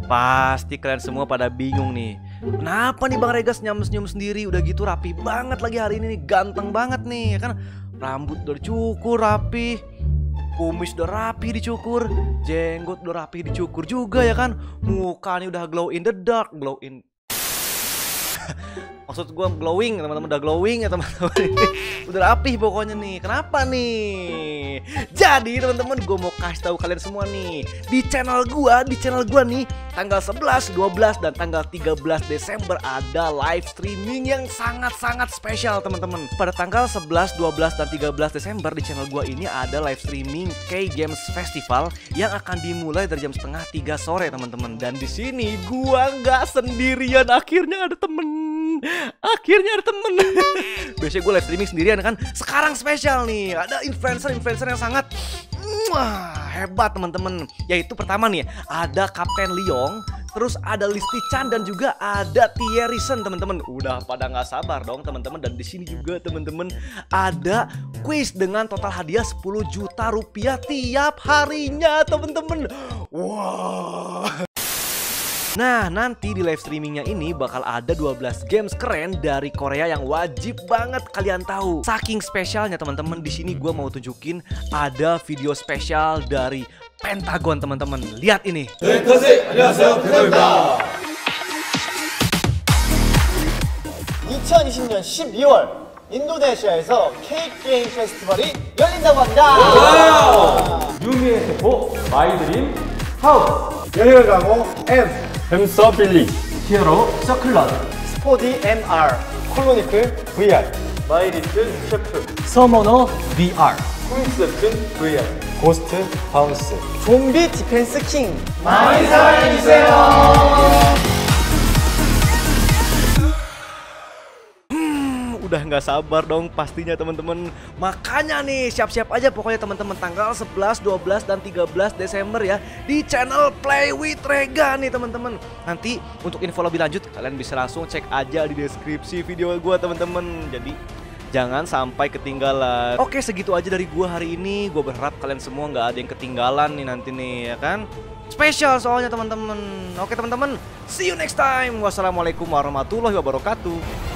Pasti kalian semua pada bingung nih. Kenapa nih Bang Rega senyum-senyum sendiri? Udah gitu rapi banget lagi hari ini nih. Ganteng banget nih ya kan. Rambut udah dicukur rapi, kumis udah rapi dicukur, jenggot udah rapi dicukur juga ya kan. Mukanya udah glow in the dark, glow in maksud gue glowing, teman-teman udah glowing ya teman-teman. Udah rapih pokoknya nih. Kenapa nih? Jadi teman-teman gue mau kasih tahu kalian semua nih, di channel gua nih tanggal 11, 12 dan tanggal 13 Desember ada live streaming yang sangat-sangat spesial teman-teman. Pada tanggal 11, 12 dan 13 Desember di channel gua ini ada live streaming K-Games Festival yang akan dimulai dari jam setengah 3 sore teman-teman. Dan di sini gua nggak sendirian, akhirnya ada temen. Biasanya gue live streaming sendirian kan. Sekarang spesial nih, ada influencer yang sangat hebat teman-teman. Yaitu pertama nih ada Kapten Leong, terus ada Listi Chan dan juga ada Thierryson teman-teman. Udah pada nggak sabar dong teman-teman. Dan di sini juga teman-teman ada kuis dengan total hadiah 10 juta rupiah tiap harinya teman-teman. Wah. Nah, nanti di live streamingnya ini bakal ada 12 games keren dari Korea yang wajib banget kalian tahu. Saking spesialnya teman-teman, di sini gue mau tunjukin ada video spesial dari Pentagon teman-teman. Lihat ini. 안녕하세요, 펜타곤입니다. 2020년 12월 인도네시아에서 K-게임 페스티벌이 열린다고 합니다. 유미의 세포 마이드림 하우스 여행을 가고 M 햄스터 빌리 히어로 서클런 스포디 MR 콜로니클 VR 마이리틀 셰프 서머너 VR 쿠이스웹툰 VR 고스트 하우스 좀비 디펜스 킹 많이 사랑해주세요. Udah nggak sabar dong pastinya teman-teman. Makanya nih siap-siap aja pokoknya teman-teman tanggal 11, 12 dan 13 Desember ya di channel Play with Rega nih teman-teman. Nanti untuk info lebih lanjut kalian bisa langsung cek aja di deskripsi video gua teman-teman. Jadi jangan sampai ketinggalan. Oke, segitu aja dari gua hari ini. Gua berharap kalian semua nggak ada yang ketinggalan nih nanti nih ya kan. Spesial soalnya teman-teman. Oke teman-teman, see you next time. Wassalamualaikum warahmatullahi wabarakatuh.